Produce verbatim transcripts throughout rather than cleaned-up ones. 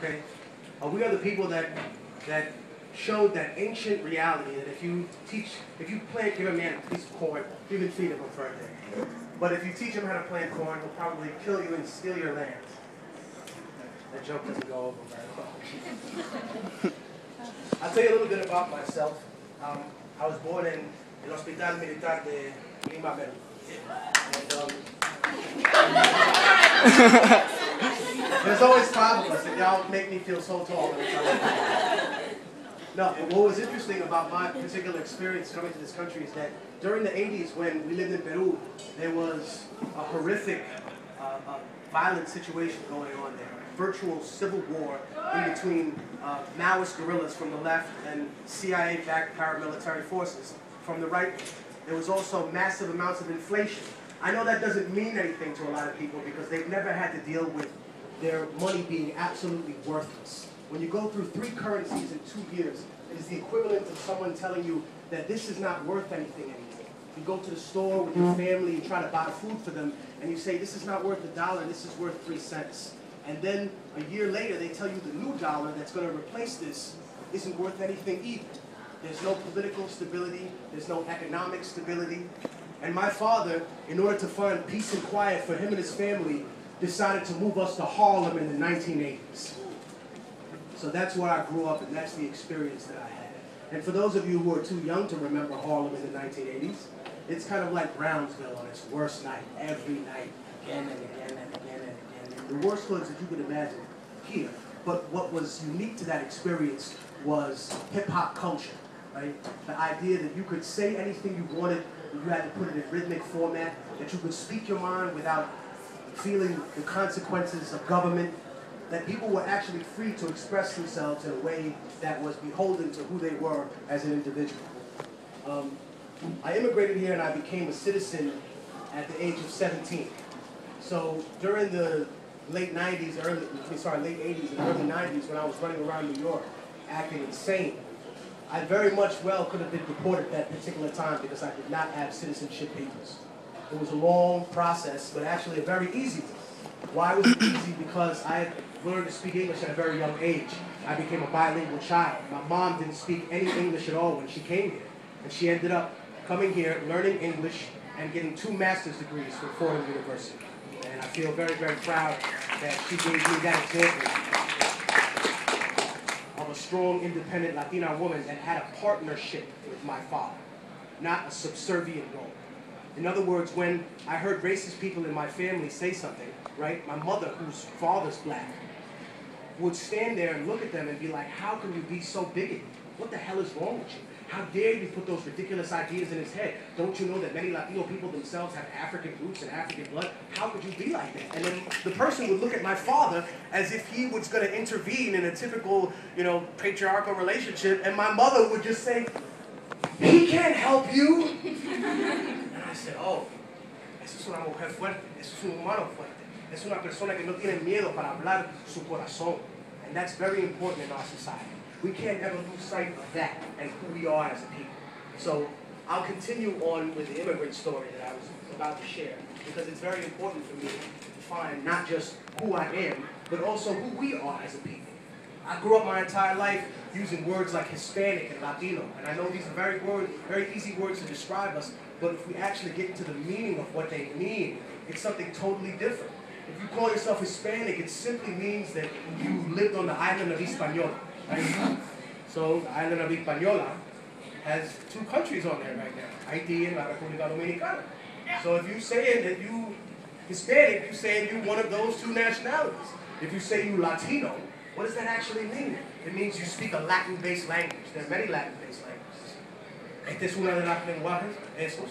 Okay? Uh, we are the people that that showed that ancient reality that if you teach, if you plant, give a man a piece of corn, you can feed him for a day. But if you teach him how to plant corn, he'll probably kill you and steal your land. That joke doesn't go over very well. I'll tell you a little bit about myself. Um, I was born in el Hospital Militar de Lima, Peru. And, um, there's always five of us, and y'all make me feel so tall every time. No, what was interesting about my particular experience coming to this country is that during the eighties, when we lived in Peru, there was a horrific, uh, uh, violent situation going on there. Virtual civil war in between uh, Maoist guerrillas from the left and C I A-backed paramilitary forces from the right. There was also massive amounts of inflation. I know that doesn't mean anything to a lot of people because they've never had to deal with their money being absolutely worthless. When you go through three currencies in two years, it is the equivalent of someone telling you that this is not worth anything anymore. You go to the store with your family, you try to buy food for them, and you say, this is not worth a dollar, this is worth three cents. And then a year later, they tell you the new dollar that's going to replace this isn't worth anything either. There's no political stability, there's no economic stability. And my father, in order to find peace and quiet for him and his family, decided to move us to Harlem in the nineteen eighties. So that's where I grew up, and that's the experience that I had. And for those of you who are too young to remember Harlem in the nineteen eighties, it's kind of like Brownsville on its worst night, every night, again and again and again and again. And the worst hoods that you could imagine here. But what was unique to that experience was hip-hop culture, right? The idea that you could say anything you wanted, that you had to put it in rhythmic format, that you could speak your mind without feeling the consequences of government, that people were actually free to express themselves in a way that was beholden to who they were as an individual. Um, I immigrated here and I became a citizen at the age of seventeen. So during the late nineties, early, sorry, late eighties and early nineties, when I was running around New York acting insane, I very much well could have been deported at that particular time because I did not have citizenship papers. It was a long process, but actually a very easy one. Why was it easy? Because I learned to speak English at a very young age. I became a bilingual child. My mom didn't speak any English at all when she came here. And she ended up coming here, learning English, and getting two master's degrees from Fordham University. And I feel very, very proud that she gave me that example of a strong, independent Latina woman that had a partnership with my father, not a subservient role. In other words, when I heard racist people in my family say something, right, my mother, whose father's black, would stand there and look at them and be like, how can you be so bigoted? What the hell is wrong with you? How dare you put those ridiculous ideas in his head? Don't you know that many Latino people themselves have African roots and African blood? How could you be like that? And then the person would look at my father as if he was going to intervene in a typical, you know, patriarchal relationship, and my mother would just say, he can't help you. And I said, oh, eso es una mujer fuerte, eso es un humano fuerte. Es una persona que no tiene miedo para hablar su corazón. And that's very important in our society. We can't ever lose sight of that and who we are as a people. So I'll continue on with the immigrant story that I was about to share, because it's very important for me to define not just who I am, but also who we are as a people. I grew up my entire life using words like Hispanic and Latino, and I know these are very word, very easy words to describe us, but if we actually get into the meaning of what they mean, it's something totally different. If you call yourself Hispanic, it simply means that you lived on the island of Hispaniola. Right? So the island of Hispaniola has two countries on there right now, Haiti and La República Dominicana. So if you say that you Hispanic, you say you're one of those two nationalities. If you say you Latino, what does that actually mean? It means you speak a Latin-based language. There are many Latin-based languages. Este es uno de los lenguajes, esos.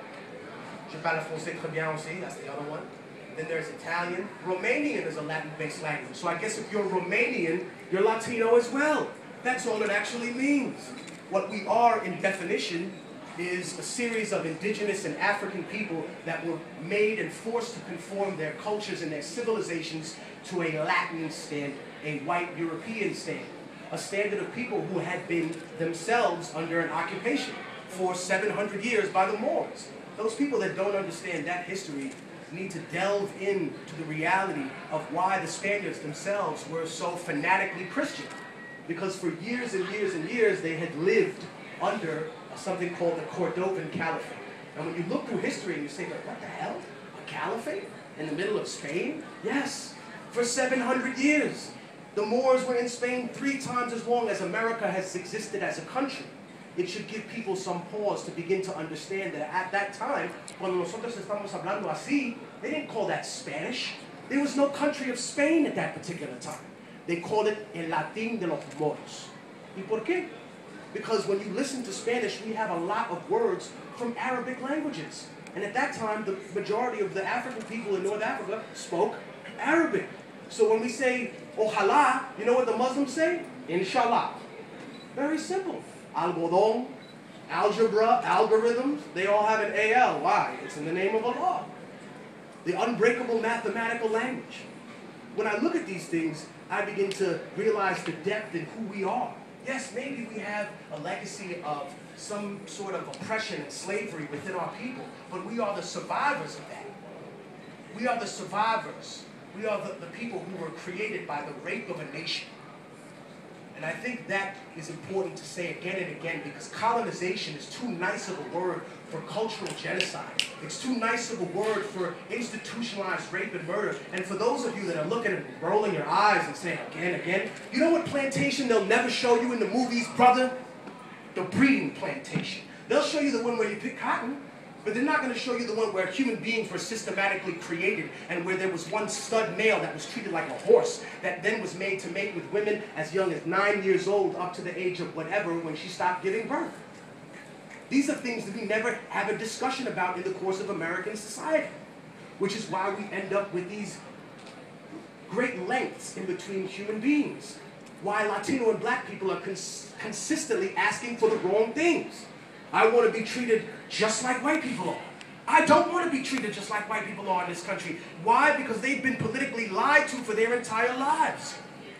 Je parle français très bien aussi, that's the other one. Then there's Italian. Romanian is a Latin-based language. So I guess if you're Romanian, you're Latino as well. That's all it actually means. What we are, in definition, is a series of indigenous and African people that were made and forced to conform their cultures and their civilizations to a Latin standard, a white European standard, a standard of people who had been themselves under an occupation for seven hundred years by the Moors. Those people that don't understand that history need to delve into the reality of why the Spaniards themselves were so fanatically Christian. Because for years and years and years, they had lived under something called the Cordovan Caliphate. And when you look through history and you say, like, what the hell? A caliphate in the middle of Spain? Yes, for seven hundred years. The Moors were in Spain three times as long as America has existed as a country. It should give people some pause to begin to understand that at that time, cuando nosotros estamos hablando así, they didn't call that Spanish. There was no country of Spain at that particular time. They called it el latín de los moros. ¿Y por qué? Because when you listen to Spanish, we have a lot of words from Arabic languages. And at that time, the majority of the African people in North Africa spoke Arabic. So when we say, ojalá, you know what the Muslims say? Inshallah. Very simple. Algodón, algebra, algorithms, they all have an A L. Why? It's in the name of Allah. The unbreakable mathematical language. When I look at these things, I begin to realize the depth in who we are. Yes, maybe we have a legacy of some sort of oppression and slavery within our people, but we are the survivors of that. We are the survivors. We are the, the people who were created by the rape of a nation. And I think that is important to say again and again, because colonization is too nice of a word for cultural genocide. It's too nice of a word for institutionalized rape and murder. And for those of you that are looking and rolling your eyes and saying again, again, you know what plantation they'll never show you in the movies, brother? The breeding plantation. They'll show you the one where you pick cotton, but they're not going to show you the one where human beings were systematically created and where there was one stud male that was treated like a horse that then was made to mate with women as young as nine years old up to the age of whatever when she stopped giving birth. These are things that we never have a discussion about in the course of American society, which is why we end up with these great lengths in between human beings. Why Latino and black people are cons consistently asking for the wrong things. I want to be treated just like white people are. I don't want to be treated just like white people are in this country. Why? Because they've been politically lied to for their entire lives.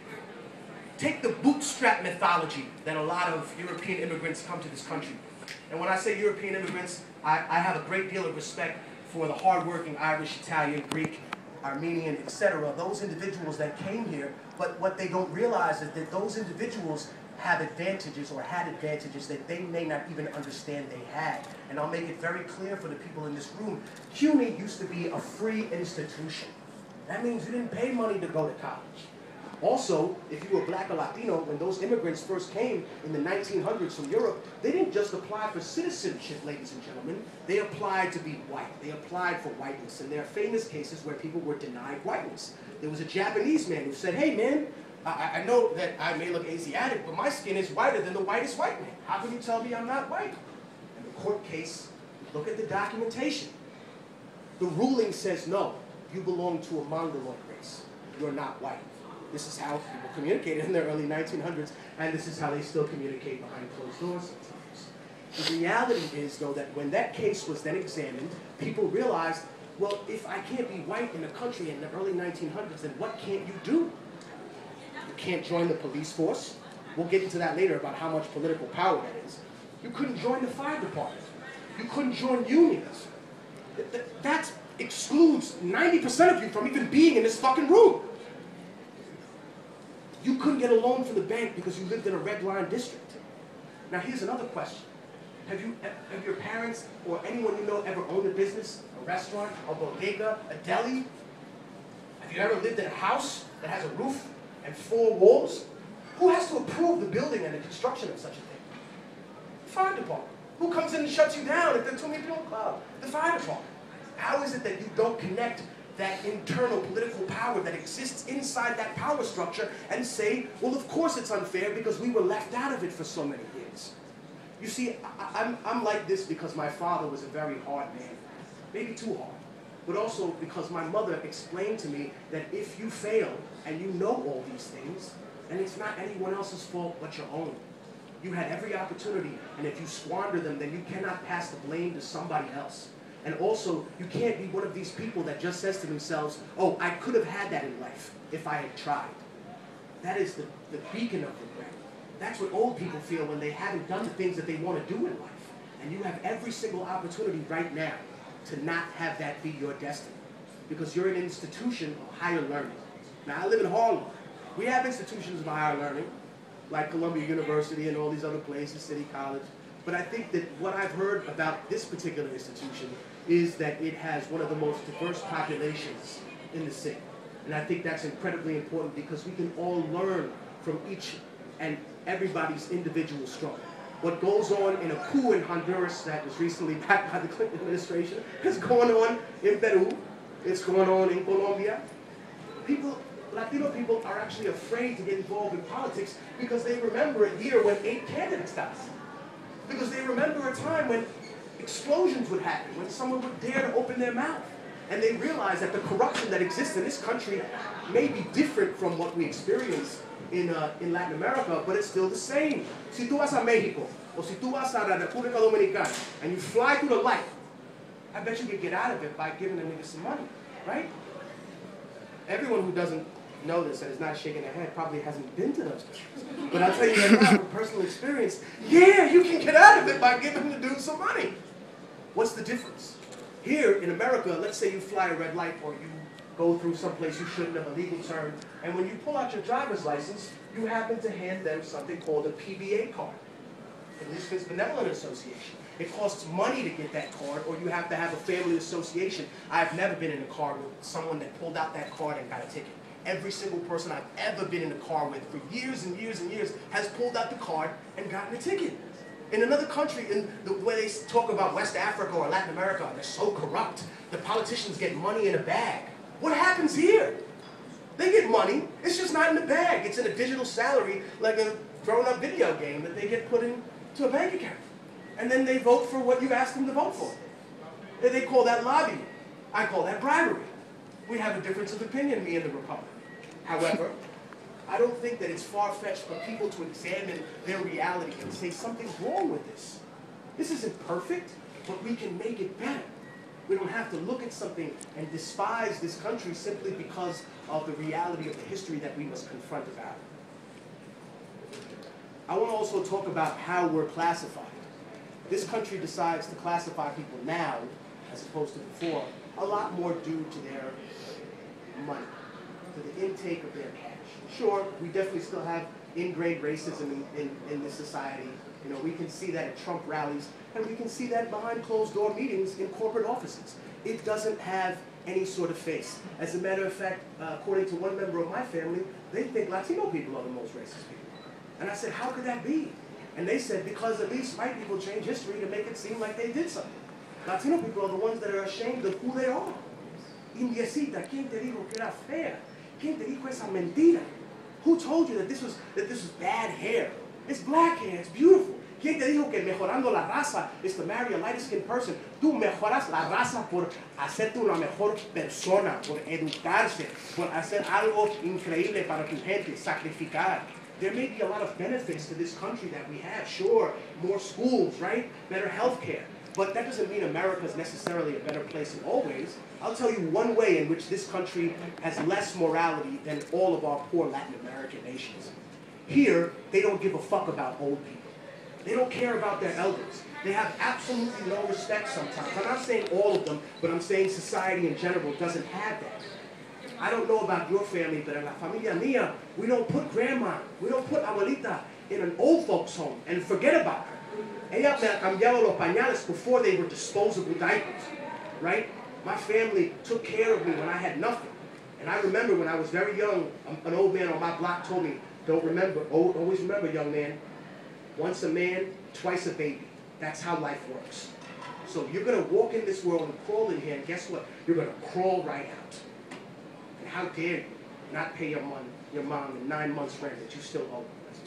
Take the bootstrap mythology that a lot of European immigrants come to this country. And when I say European immigrants, I, I have a great deal of respect for the hardworking Irish, Italian, Greek, Armenian, et cetera, those individuals that came here. But what they don't realize is that those individuals have advantages or had advantages that they may not even understand they had. And I'll make it very clear for the people in this room, CUNY used to be a free institution. That means you didn't pay money to go to college. Also, if you were black or Latino, when those immigrants first came in the nineteen hundreds from Europe, they didn't just apply for citizenship, ladies and gentlemen. They applied to be white. They applied for whiteness. And there are famous cases where people were denied whiteness. There was a Japanese man who said, hey man, I, I know that I may look Asiatic, but my skin is whiter than the whitest white man. How can you tell me I'm not white? In the court case, look at the documentation. The ruling says no, you belong to a Mongoloid race. You're not white. This is how people communicated in the early nineteen hundreds, and this is how they still communicate behind closed doors sometimes. The reality is, though, that when that case was then examined, people realized, well, if I can't be white in a country in the early nineteen hundreds, then what can't you do? You can't join the police force. We'll get into that later about how much political power that is. You couldn't join the fire department. You couldn't join unions. That excludes ninety percent of you from even being in this fucking room. You couldn't get a loan from the bank because you lived in a red line district. Now here's another question. Have you, have your parents or anyone you know ever owned a business, a restaurant, a bodega, a deli? Have you ever lived in a house that has a roof and four walls? Who has to approve the building and the construction of such a thing? The fire department. Who comes in and shuts you down if there's too many people in the club? The fire department. How is it that you don't connect that internal political power that exists inside that power structure and say, well, of course it's unfair because we were left out of it for so many years? You see, I, I'm, I'm like this because my father was a very hard man. Maybe too hard. But also because my mother explained to me that if you fail and you know all these things, then it's not anyone else's fault but your own. You had every opportunity, and if you squander them, then you cannot pass the blame to somebody else. And also, you can't be one of these people that just says to themselves, oh, I could have had that in life if I had tried. That is the, the beacon of regret. That's what old people feel when they haven't done the things that they want to do in life. And you have every single opportunity right now to not have that be your destiny. because you're an institution of higher learning. Now, I live in Harlem. We have institutions of higher learning, like Columbia University and all these other places, City College. But I think that what I've heard about this particular institution is that it has one of the most diverse populations in the city. And I think that's incredibly important because we can all learn from each and everybody's individual struggle. What goes on in a coup in Honduras that was recently backed by the Clinton administration is going on in Peru. It's going on in Colombia. People, Latino people are actually afraid to get involved in politics because they remember a year when eight candidates died. Because they remember a time when explosions would happen, when someone would dare to open their mouth. And they realize that the corruption that exists in this country may be different from what we experience in, uh, in Latin America, but it's still the same. Si tú vas a Mexico, or si tú vas a la República Dominicana, and you fly through the light, I bet you could get out of it by giving a nigga some money, right? Everyone who doesn't know this and is not shaking their head probably hasn't been to those countries. But I'll tell you right now, from personal experience, yeah, you can get out of it by giving the dude some money. What's the difference? Here in America, let's say you fly a red light or you go through someplace you shouldn't have, a legal turn, and when you pull out your driver's license, you happen to hand them something called a P B A card, Policemen's Benevolent Association. It costs money to get that card, or you have to have a family association. I've never been in a car with someone that pulled out that card and got a ticket. Every single person I've ever been in a car with for years and years and years has pulled out the card and gotten a ticket. In another country, in the way they talk about West Africa or Latin America, they're so corrupt. The politicians get money in a bag. What happens here? They get money, it's just not in the bag. It's in a digital salary, like a grown-up video game that they get put into a bank account. And then they vote for what you ask them to vote for. They call that lobbying. I call that bribery. We have a difference of opinion, me and the Republic. However, I don't think that it's far-fetched for people to examine their reality and say something's wrong with this. This isn't perfect, but we can make it better. We don't have to look at something and despise this country simply because of the reality of the history that we must confront about it. I want to also talk about how we're classified. This country decides to classify people now, as opposed to before, a lot more due to their money, to the intake of their cash. Sure, we definitely still have ingrained racism in, in, in this society. You know, we can see that at Trump rallies, and we can see that behind closed-door meetings in corporate offices. It doesn't have any sort of face. As a matter of fact, uh, according to one member of my family, they think Latino people are the most racist people. And I said, how could that be? And they said, because at least white people change history to make it seem like they did something. Latino people are the ones that are ashamed of who they are. Indiecita, ¿quién te dijo que era fea? ¿Quién te dijo esa mentira? Who told you that this was that this was bad hair? It's black hair, it's beautiful. ¿Quién te dijo que mejorando la raza is to marry a light-skinned person? Tú mejoras la raza por hacerte una mejor persona, por educarse, por hacer algo increíble para tu gente, sacrificar. There may be a lot of benefits to this country that we have. Sure, more schools, right? Better health care. But that doesn't mean America is necessarily a better place in all ways. I'll tell you one way in which this country has less morality than all of our poor Latin American nations. Here, they don't give a fuck about old people. They don't care about their elders. They have absolutely no respect sometimes. I'm not saying all of them, but I'm saying society in general doesn't have that. I don't know about your family, but in la familia mía, we don't put grandma, we don't put abuelita in an old folks home and forget about her. Ella me ha cambiado los pañales before they were disposable diapers, right? My family took care of me when I had nothing. And I remember when I was very young, an old man on my block told me, don't remember, always remember, young man, once a man, twice a baby. That's how life works. So you're going to walk in this world and crawl in here, and guess what? You're going to crawl right out. And how dare you not pay your mom, your mom in nine months' rent that you still owe?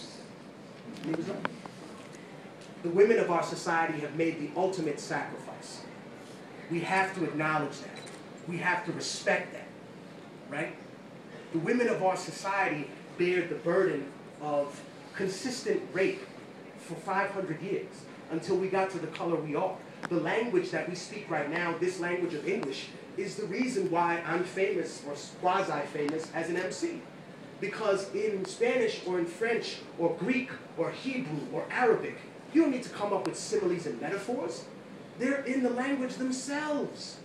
The women of our society have made the ultimate sacrifice. We have to acknowledge that. We have to respect that, right? The women of our society bear the burden of consistent rape for five hundred years until we got to the color we are. The language that we speak right now, this language of English, is the reason why I'm famous or quasi-famous as an M C. Because in Spanish or in French or Greek or Hebrew or Arabic, you don't need to come up with similes and metaphors. They're in the language themselves.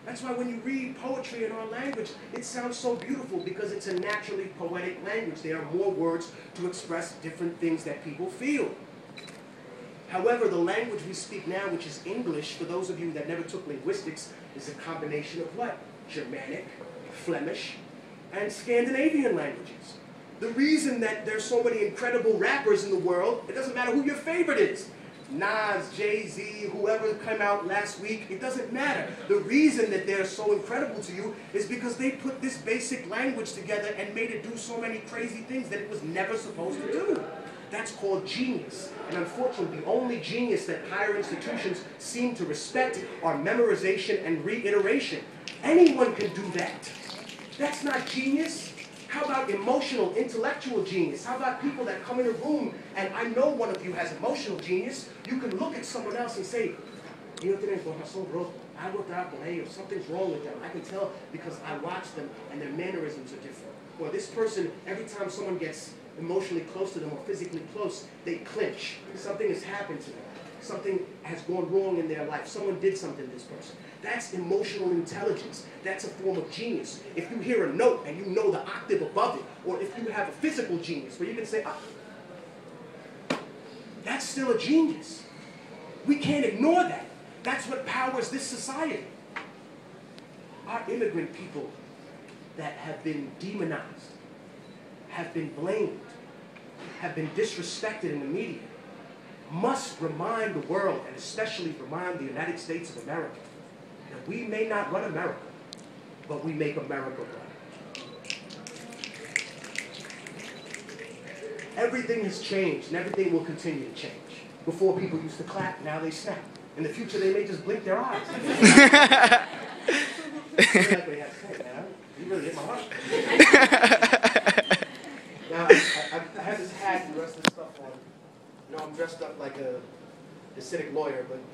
That's why when you read poetry in our language, it sounds so beautiful because it's a naturally poetic language. There are more words to express different things that people feel. However, the language we speak now, which is English, for those of you that never took linguistics, is a combination of what? Germanic, Flemish, and Scandinavian languages. The reason that there's so many incredible rappers in the world, it doesn't matter who your favorite is. Nas, Jay-Z, whoever came out last week, it doesn't matter. The reason that they're so incredible to you is because they put this basic language together and made it do so many crazy things that it was never supposed to do. That's called genius. And unfortunately, the only genius that higher institutions seem to respect are memorization and reiteration. Anyone can do that. That's not genius. How about emotional, intellectual genius? How about people that come in a room, and I know one of you has emotional genius, you can look at someone else and say, or something's wrong with them. I can tell because I watch them and their mannerisms are different. Or this person, every time someone gets emotionally close to them or physically close, they clinch. Something has happened to them. Something has gone wrong in their life. Someone did something to this person. That's emotional intelligence. That's a form of genius. If you hear a note and you know the octave above it, or if you have a physical genius where you can say, ah, that's still a genius. We can't ignore that. That's what powers this society. Our immigrant people that have been demonized, have been blamed, have been disrespected in the media, must remind the world, and especially remind the United States of America, that we may not run America, but we make America run. Everything has changed, and everything will continue to change. Before, people used to clap, now they snap. In the future, they may just blink their eyes. Like they have to say, man, you really hit my heart. Now, I, I, I have this hat and the rest of this stuff on. You know, I'm dressed up like a acidic lawyer, but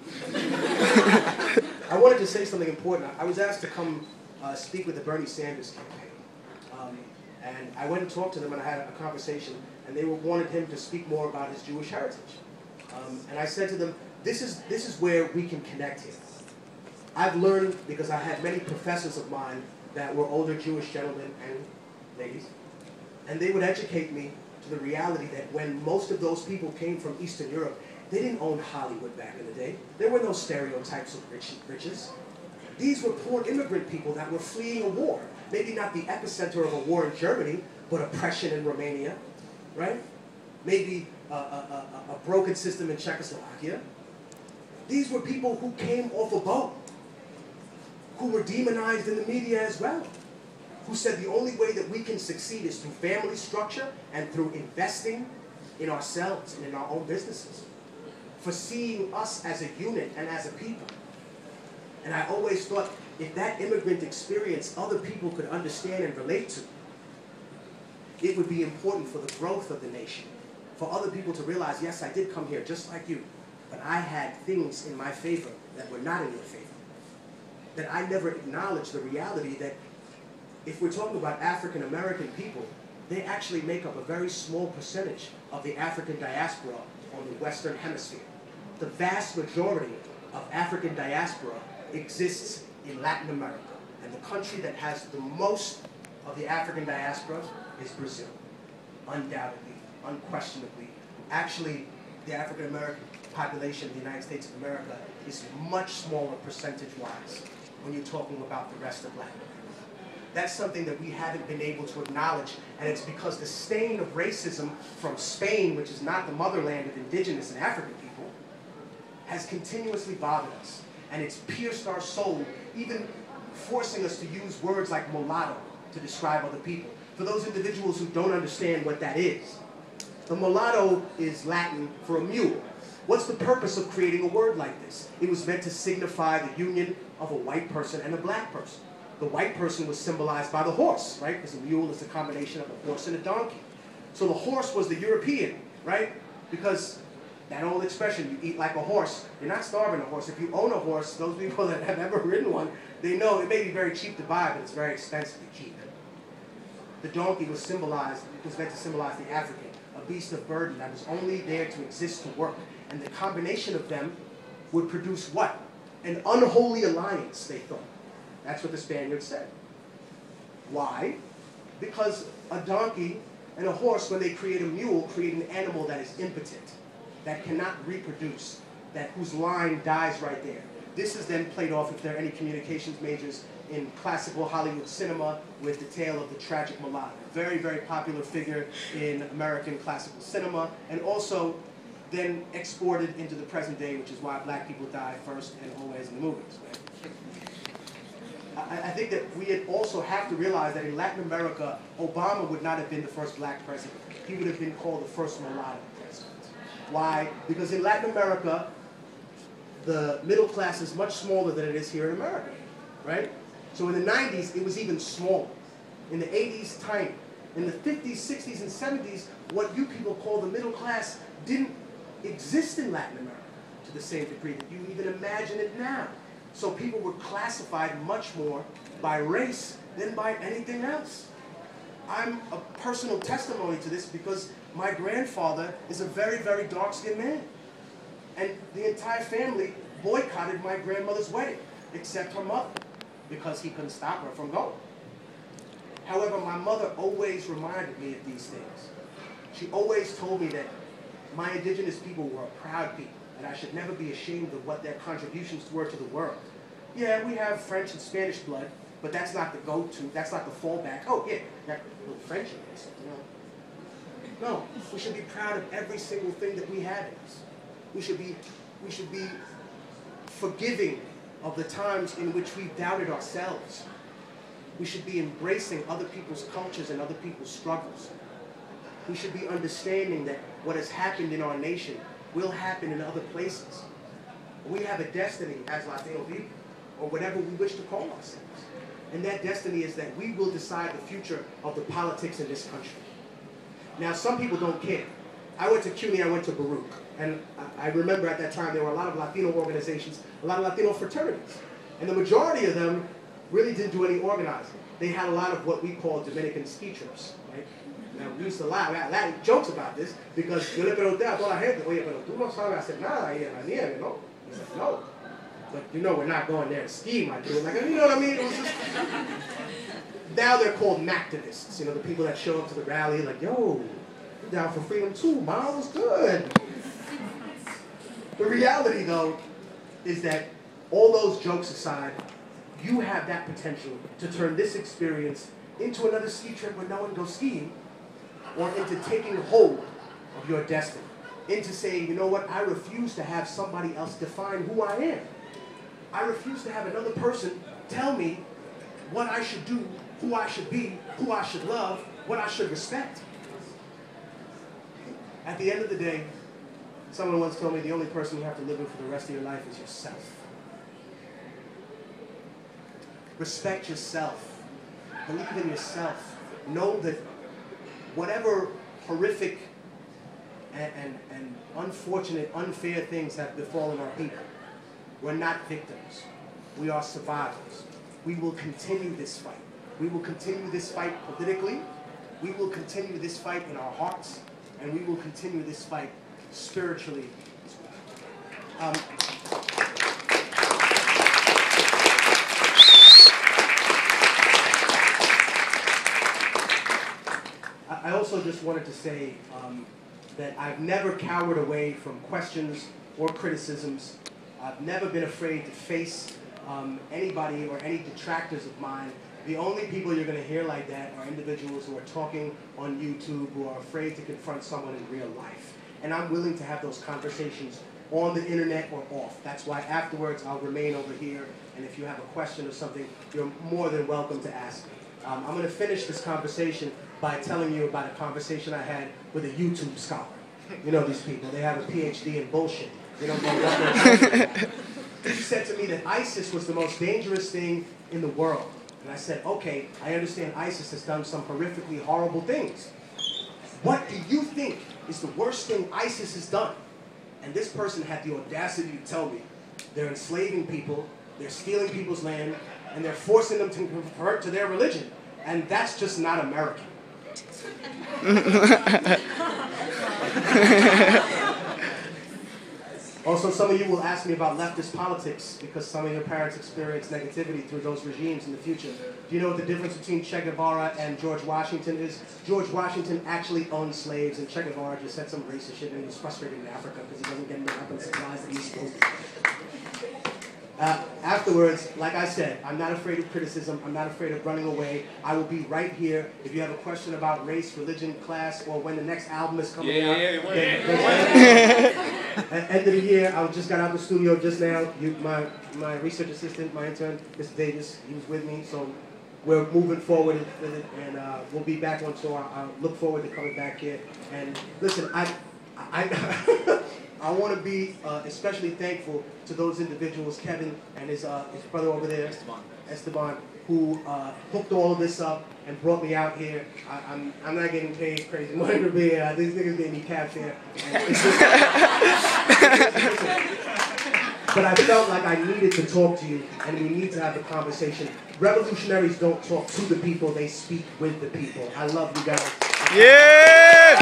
I wanted to say something important. I was asked to come uh, speak with the Bernie Sanders campaign. Um, and I went and talked to them, and I had a conversation, and they were, wanted him to speak more about his Jewish heritage. Um, and I said to them, this is, this is where we can connect here. I've learned, because I had many professors of mine that were older Jewish gentlemen and ladies, and they would educate me to the reality that when most of those people came from Eastern Europe, they didn't own Hollywood back in the day. There were no stereotypes of rich, riches. These were poor immigrant people that were fleeing a war. Maybe not the epicenter of a war in Germany, but oppression in Romania, right? Maybe a, a, a, a broken system in Czechoslovakia. These were people who came off a boat, who were demonized in the media as well, who said the only way that we can succeed is through family structure and through investing in ourselves and in our own businesses, for seeing us as a unit and as a people. And I always thought if that immigrant experience other people could understand and relate to, it would be important for the growth of the nation, for other people to realize, yes, I did come here just like you, but I had things in my favor that were not in your favor. That I never acknowledged the reality that if we're talking about African American people, they actually make up a very small percentage of the African diaspora on the Western Hemisphere. The vast majority of African diaspora exists in Latin America. And the country that has the most of the African diaspora is Brazil. Undoubtedly, unquestionably. Actually, the African American population in the United States of America is much smaller percentage-wise when you're talking about the rest of Latin America. That's something that we haven't been able to acknowledge, and it's because the stain of racism from Spain, which is not the motherland of indigenous and African people, has continuously bothered us. And it's pierced our soul, even forcing us to use words like mulatto to describe other people. For those individuals who don't understand what that is, the mulatto is Latin for a mule. What's the purpose of creating a word like this? It was meant to signify the union of a white person and a black person. The white person was symbolized by the horse, right? Because a mule is a combination of a horse and a donkey. So the horse was the European, right? Because that old expression, you eat like a horse, you're not starving a horse. If you own a horse, those people that have ever ridden one, they know it may be very cheap to buy, but it's very expensive to keep. The donkey was symbolized, was meant to symbolize the African, a beast of burden that was only there to exist, to work. And the combination of them would produce what? An unholy alliance, they thought. That's what the Spaniards said. Why? Because a donkey and a horse, when they create a mule, create an animal that is impotent, that cannot reproduce, that whose line dies right there. This is then played off, if there are any communications majors, in classical Hollywood cinema with the tale of the tragic mulatto. Very, very popular figure in American classical cinema, and also then exported into the present day, which is why black people die first and always in the movies. Right? I, I think that we also have to realize that in Latin America, Obama would not have been the first black president. He would have been called the first mulatto president. Why? Because in Latin America, the middle class is much smaller than it is here in America, right? So in the nineties, it was even smaller. In the eighties, tiny. In the fifties, sixties, and seventies, what you people call the middle class didn't exist in Latin America to the same degree that you even imagine it now. So people were classified much more by race than by anything else. I'm a personal testimony to this because my grandfather is a very, very dark-skinned man. And the entire family boycotted my grandmother's wedding, except her mother, because he couldn't stop her from going. However, my mother always reminded me of these things. She always told me that my indigenous people were a proud people, and I should never be ashamed of what their contributions were to the world. Yeah, we have French and Spanish blood, but that's not the go-to, that's not the fallback. Oh, yeah, that little French in this, you know. No, we should be proud of every single thing that we have in us. We should be, we should be forgiving of the times in which we doubted ourselves. We should be embracing other people's cultures and other people's struggles. We should be understanding that what has happened in our nation will happen in other places. We have a destiny as Latino people, or whatever we wish to call ourselves. And that destiny is that we will decide the future of the politics in this country. Now, some people don't care. I went to CUNY, I went to Baruch, and I remember at that time there were a lot of Latino organizations, a lot of Latino fraternities, and the majority of them really didn't do any organizing. They had a lot of what we call Dominican ski trips, right? Now, we used to laugh, we had laugh, jokes about this, because yo le pregunté a toda la gente, oye, pero tú no sabes hacer nada ahí en la nieve, ¿no? He said, no. But you know we're not going there to ski, my dude. Like, you know what I mean? It was just... Now they're called Mactivists, you know, the people that show up to the rally like, yo, you're down for freedom too, Mom was good. The reality, though, is that all those jokes aside, you have that potential to turn this experience into another ski trip where no one goes skiing, or into taking hold of your destiny, into saying, you know what, I refuse to have somebody else define who I am. I refuse to have another person tell me what I should do, who I should be, who I should love, what I should respect. At the end of the day, someone once told me the only person you have to live with for the rest of your life is yourself. Respect yourself. Believe in yourself. Know that whatever horrific and, and, and unfortunate, unfair things have befallen our people, we're not victims. We are survivors. We will continue this fight. We will continue this fight politically. We will continue this fight in our hearts. And we will continue this fight spiritually as well. Um, I also just wanted to say um, that I've never cowered away from questions or criticisms. I've never been afraid to face um, anybody or any detractors of mine. The only people you're going to hear like that are individuals who are talking on YouTube, who are afraid to confront someone in real life. And I'm willing to have those conversations on the internet or off. That's why afterwards I'll remain over here, and if you have a question or something, you're more than welcome to ask me. Um, I'm going to finish this conversation by telling you about a conversation I had with a YouTube scholar. You know these people, they have a P H D in bullshit. They don't know what they're talking about. He said to me that ISIS was the most dangerous thing in the world. And I said, okay, I understand ISIS has done some horrifically horrible things. What do you think is the worst thing ISIS has done? And this person had the audacity to tell me they're enslaving people, they're stealing people's land, and they're forcing them to convert to their religion. And that's just not American. Also, some of you will ask me about leftist politics because some of your parents experienced negativity through those regimes in the future. Do you know what the difference between Che Guevara and George Washington is? George Washington actually owned slaves, and Che Guevara just said some racist shit and he was frustrated in Africa because he wasn't getting the weapons supplies that he was supposed to. Uh, afterwards, like I said, I'm not afraid of criticism. I'm not afraid of running away. I will be right here. If you have a question about race, religion, class, or when the next album is coming yeah, out. Yeah, yeah, yeah. At the end of the year, I just got out of the studio just now. You, my, my research assistant, my intern, Mister Davis, he was with me. So we're moving forward with it, and uh, we'll be back on tour. I look forward to coming back here. And listen, I... I I want to be uh, especially thankful to those individuals, Kevin and his uh, his brother over there, Esteban, Esteban who uh, hooked all of this up and brought me out here. I, I'm I'm not getting paid crazy money to be here. These niggas gave me cab fare. But I felt like I needed to talk to you, and we need to have the conversation. Revolutionaries don't talk to the people; they speak with the people. I love you guys. Yeah.